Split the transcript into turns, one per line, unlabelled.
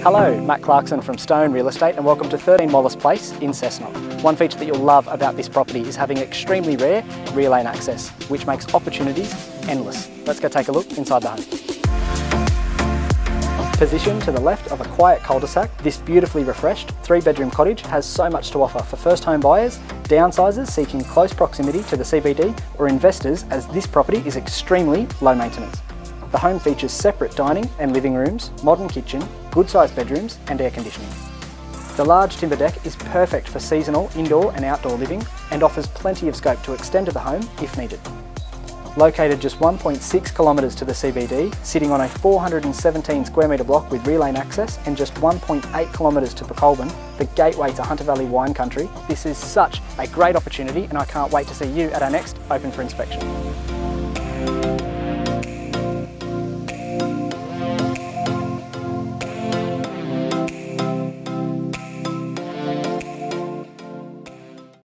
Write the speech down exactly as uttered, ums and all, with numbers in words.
Hello, Matt Clarkson from Stone Real Estate and welcome to thirteen Wallace Place in Cessnock. One feature that you'll love about this property is having extremely rare rear lane access, which makes opportunities endless. Let's go take a look inside the home. Positioned to the left of a quiet cul-de-sac, this beautifully refreshed three bedroom cottage has so much to offer for first home buyers, downsizers seeking close proximity to the C B D, or investors, as this property is extremely low maintenance. The home features separate dining and living rooms, modern kitchen, good sized bedrooms and air conditioning. The large timber deck is perfect for seasonal indoor and outdoor living and offers plenty of scope to extend to the home if needed. Located just one point six kilometres to the C B D, sitting on a four hundred seventeen square metre block with rear lane access and just one point eight kilometres to Colburn, the gateway to Hunter Valley wine country, this is such a great opportunity and I can't wait to see you at our next Open for Inspection.